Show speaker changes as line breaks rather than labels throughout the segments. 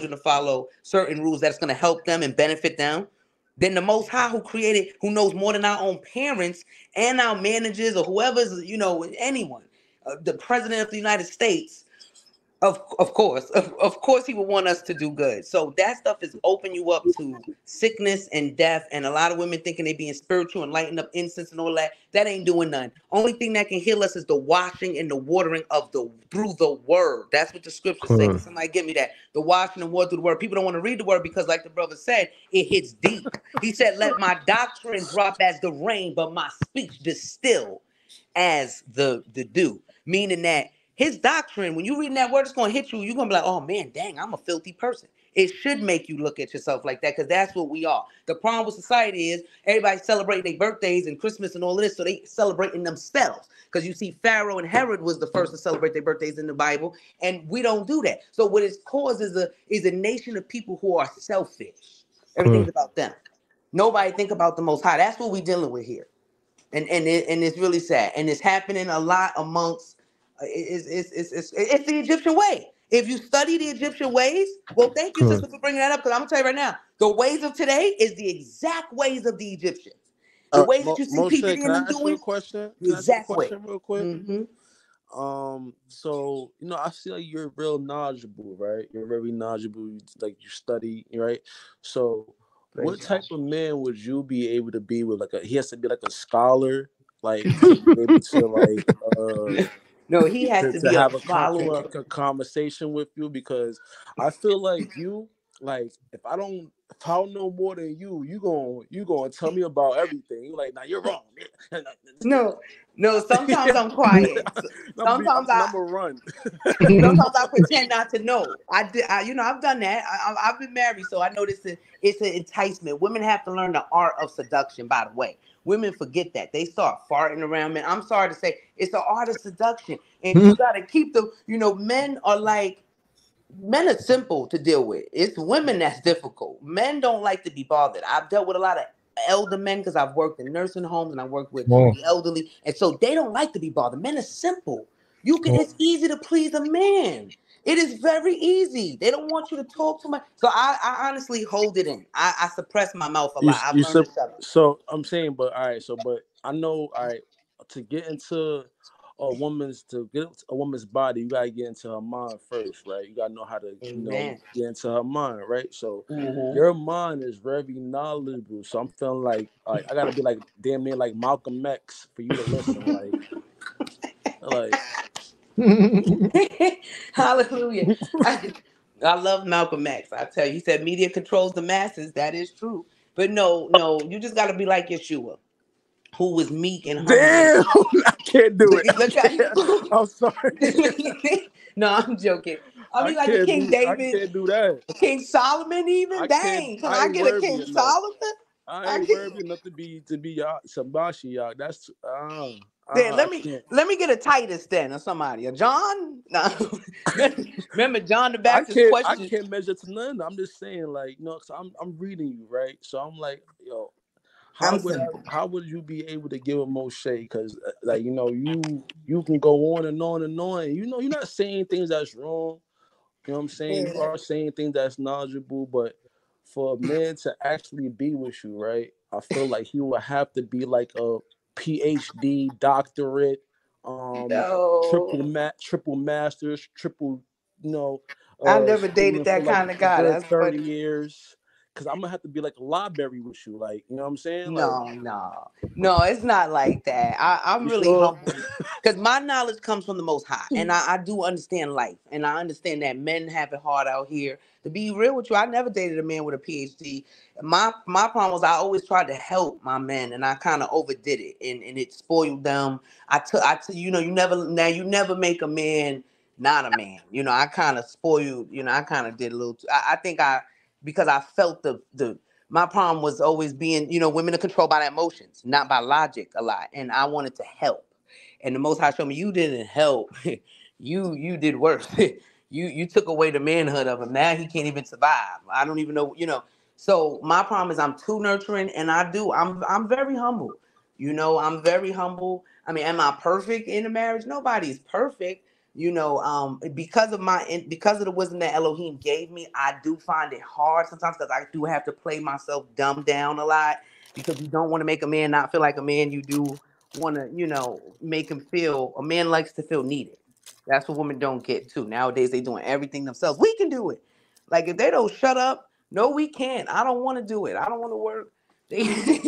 children to follow certain rules that's going to help them and benefit them, then the Most High who created, who knows more than our own parents and our managers or whoever's, anyone, the president of the United States, of course, he would want us to do good. So that stuff is open you up to sickness and death, and a lot of women thinking they being spiritual and lighting up incense and all that. That ain't doing nothing. Only thing that can heal us is the washing and the watering of the through the word. That's what the scriptures say. Can somebody give me that? The washing and water through the word. People don't want to read the word because, like the brother said, it hits deep. He said, "Let my doctrine drop as the rain, but my speech distill as the dew," meaning that his doctrine, when you reading that word, it's going to hit you. You're going to be like, oh man, dang, I'm a filthy person. It should make you look at yourself like that, because that's what we are. The problem with society is everybody celebrating their birthdays and Christmas and all of this, so they celebrating themselves. Because you see, Pharaoh and Herod was the first to celebrate their birthdays in the Bible, and we don't do that. So what it's caused is a nation of people who are selfish. Everything's about them. Nobody think about the Most High. That's what we're dealing with here. And it's really sad. And it's happening a lot amongst, it's the Egyptian way. If you study the Egyptian ways, well, thank you, sister, for bringing that up, because I'm going to tell you right now, the ways of today is the exact ways of the Egyptians. The ways that you see people
Moshe,
in them doing, the exact way.
Real quick? So I see like you're real knowledgeable, right? You're very knowledgeable. Like you study, right? So what type of man would you be able to be with? He has to be like a scholar, like to be able to
no, he has to be a
have
follower.
a conversation with you, because I feel like if I don't know more than you, you gonna tell me about everything. You're like, nah, you're wrong.
No, sometimes I'm quiet. Sometimes
I'm gonna run.
Sometimes I pretend not to know. I've done that. I've been married, so I know it's an enticement. Women have to learn the art of seduction, by the way. Women forget that. They start farting around men. I'm sorry to say, it's the art of seduction. And you got to keep men are simple to deal with. It's women that's difficult. Men don't like to be bothered. I've dealt with a lot of elder men because I've worked in nursing homes and I worked with the elderly. And so they don't like to be bothered. Men are simple. It's easy to please a man. It is very easy. They don't want you to talk too much. So I honestly hold it in. I suppress my mouth a lot. I've learned to shut up.
So I'm saying, but all right. So, but I know, all right, to get into a woman's body, you gotta get into her mind first, right? You gotta know how to,
Amen.
get into her mind, right? So
Mm-hmm.
your mind is very knowledgeable. So I'm feeling like I gotta be like damn near like Malcolm X for you to listen, like.
Hallelujah. I love Malcolm X. I tell you, he said media controls the masses. That is true. But no, you just got to be like Yeshua, who was meek and humble.
Damn, I can't do it.
Look how you.
I'm sorry.
No, I'm joking. I mean, like the King
I
David,
can't do that.
King Solomon, even.
I can't.
Dang, can
I
I
ain't
get a
worthy
King
enough.
Solomon?
I ain't worthy enough to be y'all Sambashi y'all. That's
Then
I can't.
let me get a Titus then or somebody. A John? No. Remember John the
I
Baptist
can't. I
question?
can't measure to none. I'm just saying, like, cause I'm reading you, right? So I'm like, yo,
I'm simple.
how would you be able to give a Moshe? Because like you can go on and on and on. And, you're not saying things that's wrong. You know what I'm saying? You are saying things that's knowledgeable, but for a man to actually be with you, right? I feel like he would have to be like a PhD, doctorate,
No.
triple masters, triple,
I never dated
schooling for
that
like
kind of
a
guy.
good
That's
30
funny.
years. Cause I'm gonna have to be like a library with you, like, you know what I'm saying? Like,
No, it's not like that. I'm
you
really
sure?
humble because my knowledge comes from the Most High, and I do understand life, and I understand that men have it hard out here. To be real with you, I never dated a man with a PhD. My problem was I always tried to help my men, and I kind of overdid it, and it spoiled them. You never make a man not a man. I kind of spoiled. I kind of did a little. I think because I felt the my problem was always being, women are controlled by their emotions, not by logic a lot. And I wanted to help. And the Most High showed me you didn't help. you did worse. You took away the manhood of him. Now he can't even survive. I don't even know. So my problem is I'm too nurturing, and I'm very humble. I'm very humble. I mean, am I perfect in a marriage? Nobody's perfect. because of the wisdom that Elohim gave me, I do find it hard sometimes because I do have to play myself dumb down a lot because you don't want to make a man not feel like a man. You do want to, make him feel. A man likes to feel needed. That's what women don't get too. Nowadays they doing everything themselves. We can do it. Like if they don't shut up, no, we can't. I don't want to do it. I don't want to work. They,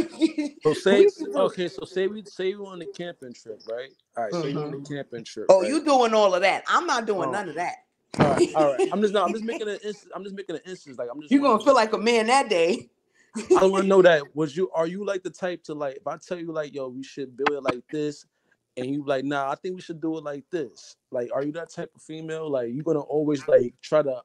So say
we can do
okay. So say we on the camping trip, right? All right.
it.
Say we on the camping trip,
Oh,
right?
you doing all of that? I'm not doing
Um.
none of that.
All right. All right. I'm just making an instance. I'm just making an instance. Like I'm just
You
want
gonna
to
feel
know.
like a man that day.
I want to know that are you like the type to like if I tell you like yo we should build it like this and you like nah I think we should do it like this, like are you that type of female, like you gonna always like try to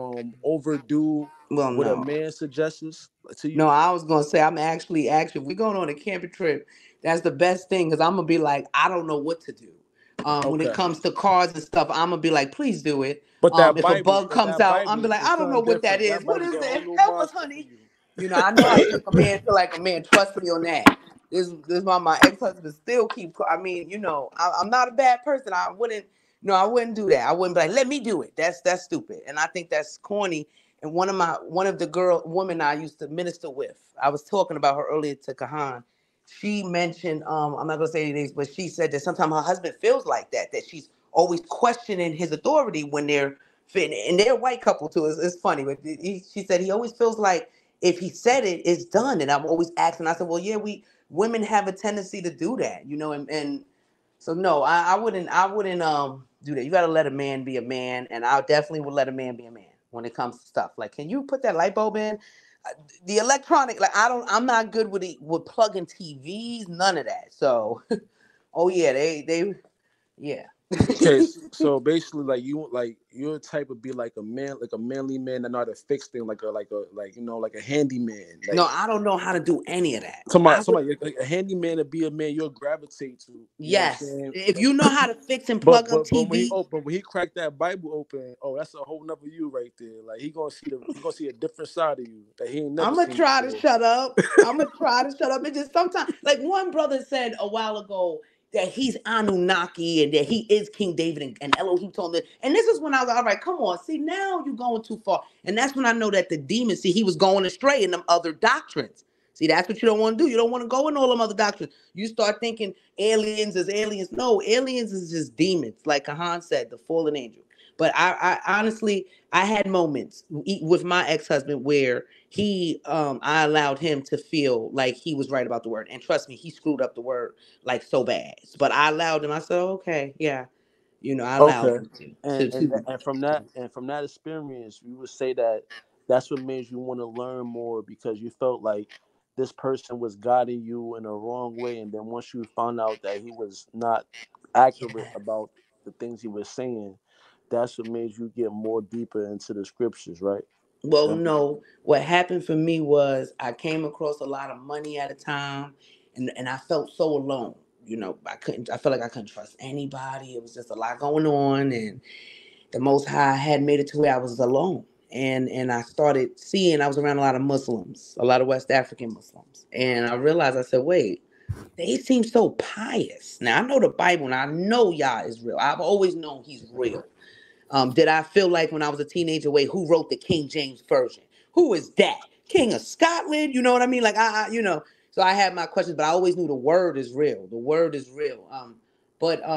overdo
Well,
what a
no.
man suggests to
No,
you?
I was gonna say I'm actually if we going on a camping trip, that's the best thing because I'm gonna be like, I don't know what to do. When it
Okay,
comes to cars and stuff, I'm gonna be like, please do it.
but that
If a
Bible
bug
but
comes
that
out, I'm
Bible
be like,
is
I don't know
something
what that
different.
is.
That
What
Bible
is
got a whole
that?
new
Help us,
mindset for
honey.
you.
I know how to make a man feel like a man. Trust me on that. This is why my ex husband still keep. I mean, I'm not a bad person. I wouldn't. No, I wouldn't do that. I wouldn't be like, let me do it. That's stupid. And I think that's corny. And one of the women I used to minister with, I was talking about her earlier to Kahan. She mentioned, I'm not gonna say any names, but she said that sometimes her husband feels like that she's always questioning his authority when they're fitting, and they're a white couple too. It's funny, but she said he always feels like if he said it, it's done. And I'm always asking. I said, well, yeah, we women have a tendency to do that, and so no, I wouldn't do that. You got to let a man be a man, and I definitely would let a man be a man when it comes to stuff. Like, can you put that light bulb in? The electronic, like I'm not good with plugging TVs, none of that. So, oh yeah, they yeah.
Okay, so basically, like your type would be like a man, like a manly man that know how to fix things, like like a handyman.
No,
Like
I don't know how to do any of that. I would
somebody like a handyman to be a man you'll gravitate to. You know what I'm
yes,
saying?
if you know how to fix and
But
plug up
but but when he
TV.
but when he cracked that Bible open, oh, that's a whole nother you right there. Like he gonna see a different side of you that he ain't never
I'm gonna
seen
try to
before.
shut up. I'm gonna try to shut up. It just sometimes, like one brother said a while ago that he's Anunnaki and that he is King David and Elohim told him. And this is when I was like, all right, come on. See, now you're going too far. And that's when I know that the demon, see, he was going astray in them other doctrines. See, that's what you don't want to do. You don't want to go in all them other doctrines. You start thinking aliens is aliens. No, aliens is just demons, like Kahan said, the fallen angel. But I honestly, I had moments with my ex-husband where I allowed him to feel like he was right about the word. And trust me, he screwed up the word like so bad. But I allowed him. I said, okay, yeah, I allowed
Okay.
him
And and
to.
and from that experience, you would say that that's what made you want to learn more because you felt like this person was guiding you in a wrong way, and then once you found out that he was not accurate
Yeah.
about the things he was saying, that's what made you get more deeper into the scriptures, right?
Well,
Um,
no. What happened for me was I came across a lot of money at a time, and I felt so alone. I couldn't. I felt like I couldn't trust anybody. It was just a lot going on, and the Most High had made it to where I was alone. And I started seeing I was around a lot of Muslims, a lot of West African Muslims, and I realized I said, wait, they seem so pious. Now I know the Bible, and I know Yah is real. I've always known He's real. Did I feel like when I was a teenager, wait, who wrote the King James version? Who is that? King of Scotland? You know what I mean? Like So I had my questions, but I always knew the word is real. The word is real. But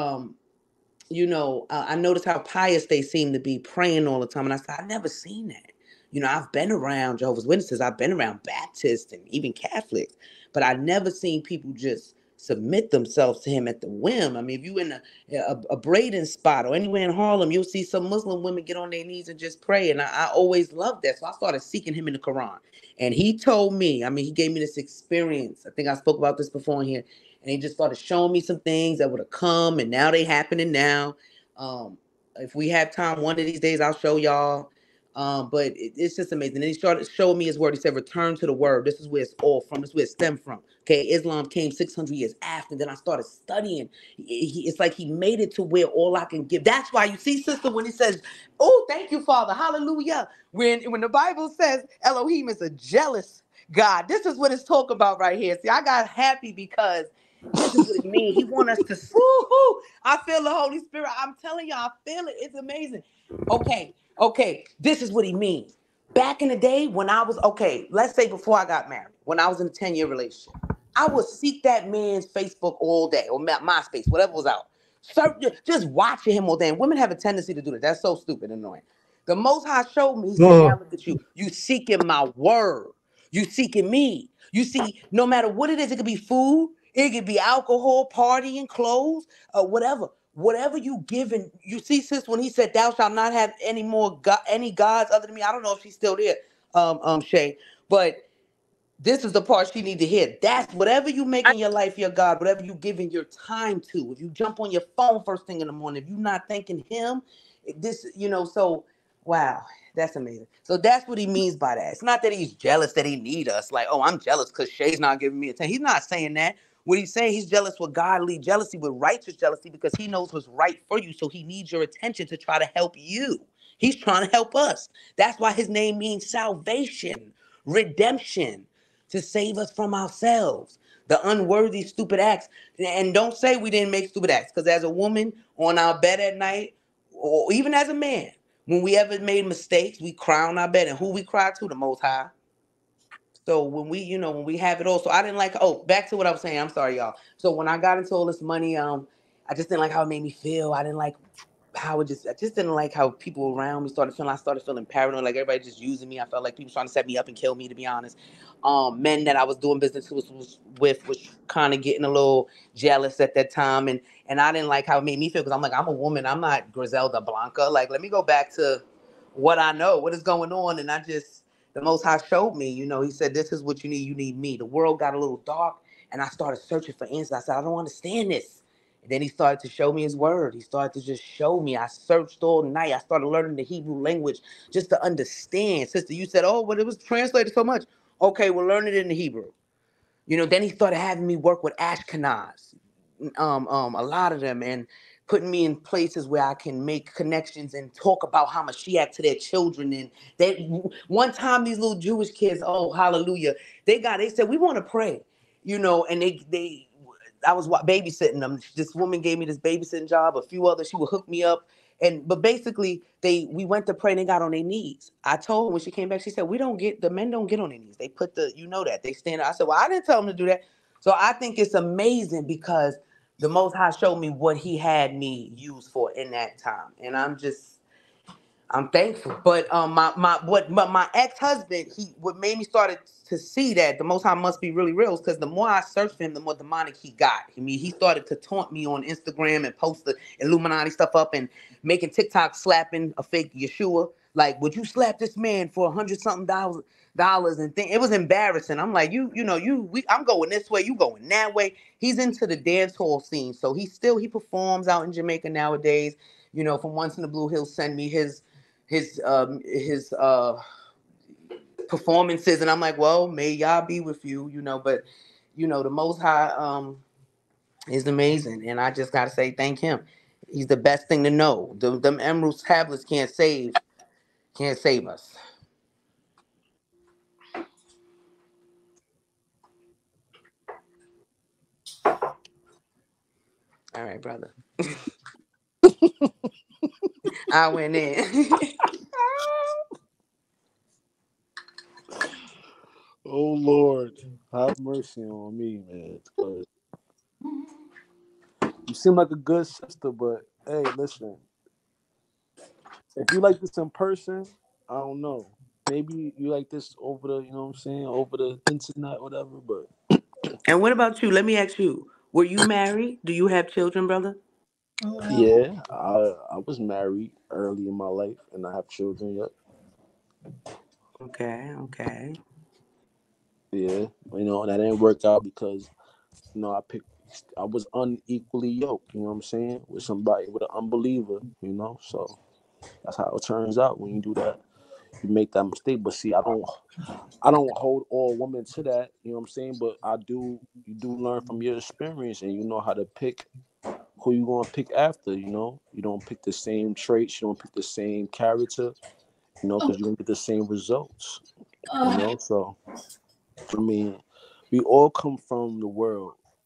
I noticed how pious they seem to be praying all the time. And I said, I've never seen that. I've been around Jehovah's Witnesses, I've been around Baptists and even Catholics, but I never seen people just submit themselves to him at the whim. I mean, if you in a braiding spot or anywhere in Harlem, you'll see some Muslim women get on their knees and just pray. And I always loved that. So I started seeking him in the Quran. And he told me, I mean, he gave me this experience. I think I spoke about this before in here, and he just started showing me some things that would have come, and now they happening now. Um, if we have time, one of these days I'll show y'all. But it's just amazing. And he started showing me his word. He said, "Return to the word. This is where it's all from. This is where it stemmed from." Okay, Islam came 600 years after. Then I started studying. It's like he made it to where all I can give. That's why you see, sister, when he says, "Oh, thank you, Father, Hallelujah." When the Bible says Elohim is a jealous God, this is what it's talking about right here. See, I got happy because This is what it means. He want us to. Woo-hoo, I feel the Holy Spirit. I'm telling you, I feel it. It's amazing. Okay. This is what he means. Back in the day when I was let's say before I got married, when I was in a 10-year relationship, I would seek that man's Facebook all day or MySpace, whatever was out. Just watching him all day. And women have a tendency to do that. That's so stupid and annoying. The Most High showed me. He said, "Now look at you. You seeking my word. You seeking me. You see, no matter what it is, it could be food, it could be alcohol, partying, clothes, whatever. Whatever you giving, you see, sis, when he said, "Thou shalt not have any more any gods other than me." I don't know if she's still there, Shay, but this is the part she need to hear. That's whatever you make in your life your God, whatever you giving your time to. If you jump on your phone first thing in the morning, if you're not thanking him, so wow, that's amazing. So that's what he means by that. It's not that he's jealous that he need us. Like, oh, I'm jealous because Shay's not giving me attention. He's not saying that. What he's saying, he's jealous with godly jealousy, with righteous jealousy, because he knows what's right for you. So he needs your attention to try to help you. He's trying to help us. That's why his name means salvation, redemption, to save us from ourselves, the unworthy, stupid acts. And don't say we didn't make stupid acts, because as a woman on our bed at night, or even as a man, when we ever made mistakes, we cry on our bed. And who we cry to? The Most High. So when we have it all. So I didn't like, back to what I was saying. I'm sorry, y'all. So when I got into all this money, I just didn't like how it made me feel. I didn't like I just didn't like how people around me I started feeling paranoid, like everybody just using me. I felt like people trying to set me up and kill me, to be honest. Men that I was doing business with was kind of getting a little jealous at that time. And I didn't like how it made me feel, because I'm like, I'm a woman. I'm not Griselda Blanca. Like, let me go back to what I know, what is going on. And the Most High showed me, he said, this is what you need. You need me. The world got a little dark, and I started searching for answers. I said, I don't understand this. And then he started to show me his word. He started to just show me. I searched all night. I started learning the Hebrew language just to understand. Sister, you said, oh, but it was translated so much. Okay, we'll learn it in the Hebrew. Then he started having me work with Ashkenaz, a lot of them, and putting me in places where I can make connections and talk about how Mosheyah to their children. And they one time, these little Jewish kids, oh hallelujah, they said, we want to pray, and they I was babysitting them. This woman gave me this babysitting job. A few others, she would hook me up. But basically, we went to pray and they got on their knees. I told her when she came back, she said, the men don't get on their knees. They put that they stand. I said, well, I didn't tell them to do that. So I think it's amazing, because the Most High showed me what he had me used for in that time. And I'm thankful. But my ex-husband, what made me started to see that the Most High must be really real, because the more I searched for him, the more demonic he got. I mean, he started to taunt me on Instagram and post the Illuminati stuff up and making TikTok slapping a fake Yeshua. Like, would you slap this man for $100-something and think it was embarrassing? I'm like, I'm going this way, you going that way. He's into the dance hall scene, so he performs out in Jamaica nowadays. From once in the blue, he'll send me his performances, and I'm like, well, may y'all be with you, but the Most High is amazing, and I just gotta say thank him. He's the best thing to know. Them emerald tablets can't save us. All right, brother. I went in.
Oh Lord, have mercy on me, man. 'Cause you seem like a good sister, but hey, listen. If you like this in person, I don't know. Maybe you like this over the, you know what I'm saying, over the internet, whatever. But
And what about you? Let me ask you. Were you married? Do you have children, brother?
yeah, I was married early in my life, and I have children. Yet,
Okay, okay.
yeah, and that didn't work out because I was unequally yoked. You know what I'm saying, with somebody with an unbeliever. So that's how it turns out when you do that. You make that mistake. But see, I don't hold all women to that, you know what I'm saying? But you do learn from your experience, and you know how to pick who you gonna pick after, you know? You don't pick the same traits, you don't pick the same character, because you don't get the same results. So I mean, we all come from the world.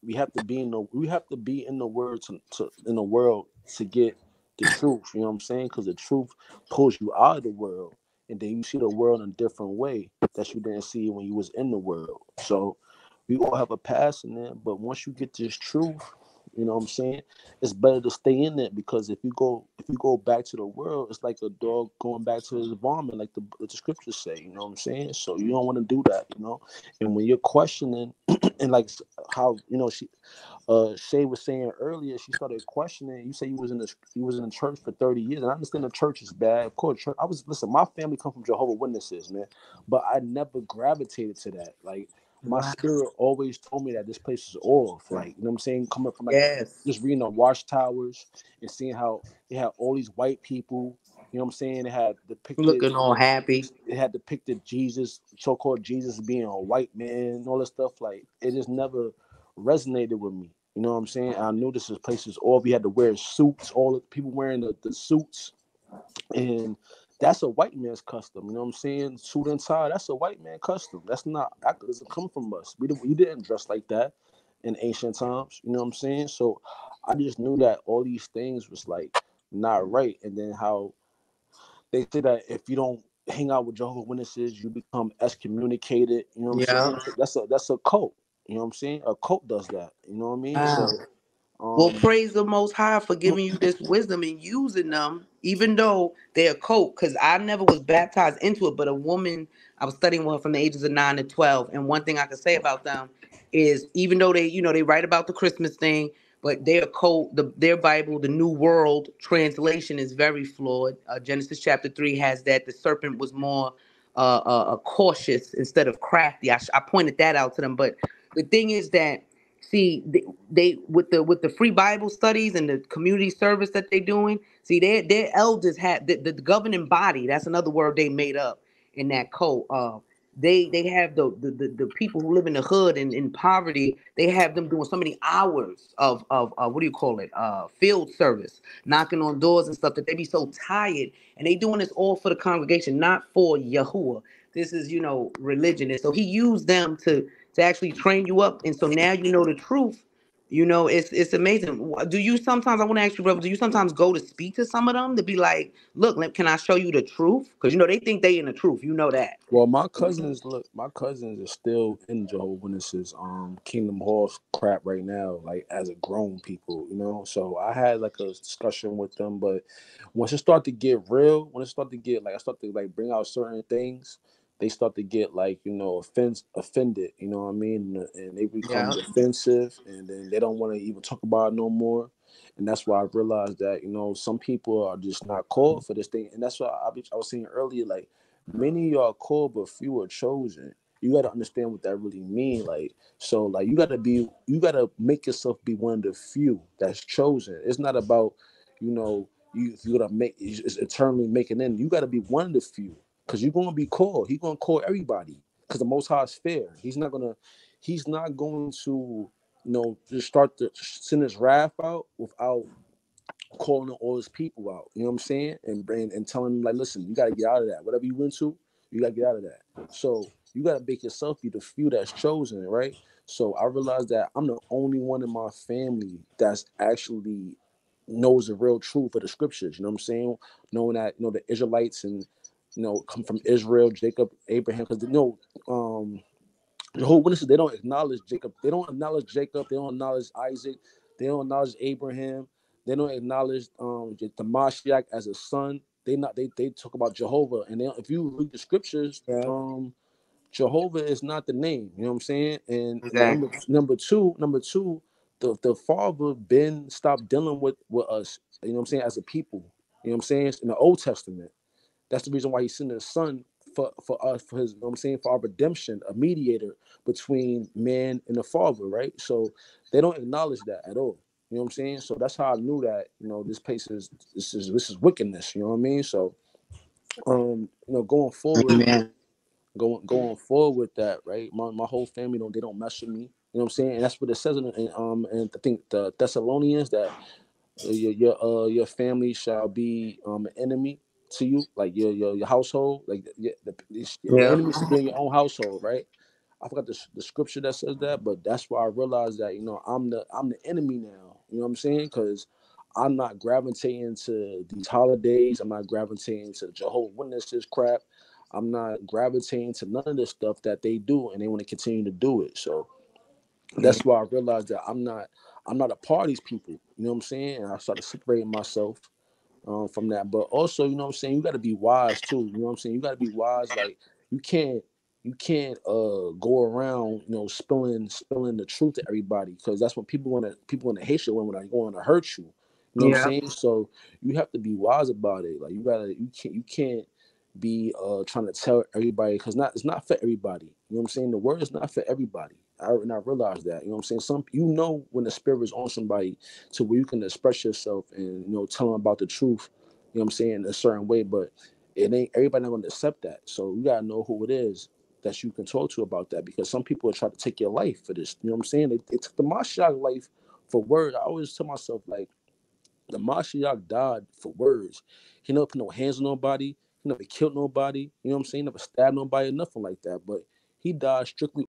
we have to be in the word to in the world to get the truth. You know what I'm saying? Because the truth pulls you out of the world, and then you see the world in a different way that you didn't see when you was in the world. So we all have a past in there, but once you get this truth, you know what I'm saying, it's better to stay in it, because if you go back to the world, it's like a dog going back to his vomit, like the scriptures say. You know what I'm saying? So you don't want to do that, you know. And when you're questioning, and like how she Shay was saying earlier, she started questioning. You say you was in the church for 30 years, and I understand the church is bad. Of course, church, listen. My family come from Jehovah's Witnesses, man, but I never gravitated to that. Like my
Wow.
spirit always told me that this place is off. Like, you know what I'm saying, coming from like
Yes.
just reading the watchtowers and seeing how it had all these white people. You know what I'm saying? It had depicted
Looking all happy.
it had depicted Jesus, so-called Jesus, being a white man and all this stuff. Like, it just never resonated with me. You know what I'm saying? I knew this is places all we had to wear suits, all the people wearing the suits, and that's a white man's custom. You know what I'm saying? Suit and tie, that's a white man custom. That doesn't come from us. We didn't dress like that in ancient times. You know what I'm saying? So I just knew that all these things was like not right. And then how they say that if you don't hang out with Jehovah's Witnesses, you become excommunicated. You know what I'm
Yeah.
saying? That's a cult. You know what I'm saying? A cult does that. You know what I mean?
Wow.
So
Well,
um
praise the Most High for giving you this wisdom and using them, even though they're a cult. Because I never was baptized into it, but a woman, I was studying with her from the ages of 9 to 12, and one thing I can say about them is, even though they write about the Christmas thing, but their cult, their Bible, the New World translation is very flawed. Genesis chapter 3 has that the serpent was more cautious instead of crafty. I pointed that out to them, but the thing is that, see, they with the free Bible studies and the community service that they're doing. See, their elders had the governing body. That's another word they made up in that code. They have the people who live in the hood and in poverty. They have them doing so many hours of what do you call it? Field service, knocking on doors and stuff, that they be so tired, and they doing this all for the congregation, not for Yahuwah. This is, religion, and so he used them to actually train you up, and so now you know the truth. It's amazing. Do you sometimes? I want to ask you, brother. Do you sometimes go to speak to some of them to be like, "Look, can I show you the truth?" Because they think they in the truth. You know that.
well, my cousins are still in Jehovah's Witnesses Kingdom Hall crap right now, like as a grown people, you know. So I had like a discussion with them, but once it start to get real, when it start to get like I start to like bring out certain things, they start to get like, offended, you know what I mean, and they become
Yeah.
defensive, and then they don't want to even talk about it no more. And that's why I realized that, some people are just not called for this thing, and that's why I was saying earlier, like, many are called, but few are chosen. You got to understand what that really mean. Like, so, like, you got to make yourself be one of the few that's chosen. It's not about, you got to it's eternally making in. You got to be one of the few, because you're going to be called. He's going to call everybody, because the Most High is fair. He's not going to, just start to send his wrath out without calling all his people out. You know what I'm saying? And telling them, like, listen, you got to get out of that. Whatever you went to, you got to get out of that. So you got to make yourself be the few that's chosen, right? So I realized that I'm the only one in my family that's actually knows the real truth of the scriptures. You know what I'm saying? Knowing that, the Israelites and, come from Israel, Jacob, Abraham, because the whole witnesses, they don't acknowledge Jacob. They don't acknowledge Jacob. They don't acknowledge Isaac. They don't acknowledge Abraham. They don't acknowledge the Mosheyah as a son. They talk about Jehovah. And if you read the scriptures,
Yeah.
Jehovah is not the name. You know what I'm saying? And
Exactly.
number two, the Father been stopped dealing with us. You know what I'm saying? As a people. You know what I'm saying? In the Old Testament. That's the reason why he sent his son for us, for his, you know what I'm saying, for our redemption, a mediator between man and the Father, right? So they don't acknowledge that at all. You know what I'm saying? So that's how I knew that, this place this is wickedness, you know what I mean? So going forward,
Amen.
going forward with that, right? My whole family they don't mess with me. You know what I'm saying? And that's what it says and I think the Thessalonians, that your family shall be an enemy to you, like your household, like your
Yeah.
enemy should be in your own household, right? I forgot the scripture that says that, but that's why I realized that I'm the enemy now. You know what I'm saying? Because I'm not gravitating to these holidays. I'm not gravitating to Jehovah's Witnesses crap. I'm not gravitating to none of the stuff that they do, and they want to continue to do it. So
Mm.
that's why I realized that I'm not a part of these people. You know what I'm saying? And I started separating myself from that. But also, you know what I'm saying, you got to be wise too. You know what I'm saying? You got to be wise. Like you can't go around, spilling the truth to everybody, because that's when people want to hate you, when they want to hurt you. You know what I'm
Yeah.
saying? So you have to be wise about it. Like you can't be trying to tell everybody, because it's not for everybody. You know what I'm saying? The word is not for everybody. And I realize that. You know what I'm saying? When the spirit is on somebody to where you can express yourself and tell them about the truth. You know what I'm saying, in a certain way, but it ain't everybody not going to accept that. So you gotta know who it is that you can talk to about that, because some people will try to take your life for this. You know what I'm saying? They took the Mosheyah life for word. I always tell myself, like, the Mosheyah died for words. He never put no hands on nobody. He never killed nobody. You know what I'm saying? He never stabbed nobody, nothing like that. But he died strictly